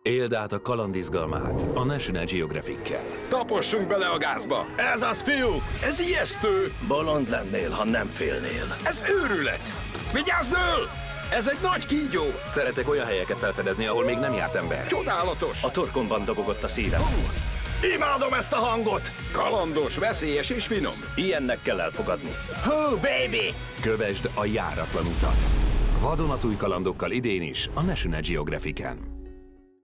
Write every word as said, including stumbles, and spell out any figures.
Éld át a kalandizgalmát a National Geographic-kel. Tapossunk bele a gázba! Ez az, fiú! Ez ijesztő! Bolond lennél, ha nem félnél. Ez őrület! Vigyázz, dől! Ez egy nagy kígyó! Szeretek olyan helyeket felfedezni, ahol még nem járt ember. Csodálatos! A torkomban dobogott a szívem. Imádom ezt a hangot! Kalandos, veszélyes és finom. Ilyennek kell elfogadni. Hú, baby! Kövesd a járatlan utat. Vadonatúj kalandokkal idén is a National Geographic-en.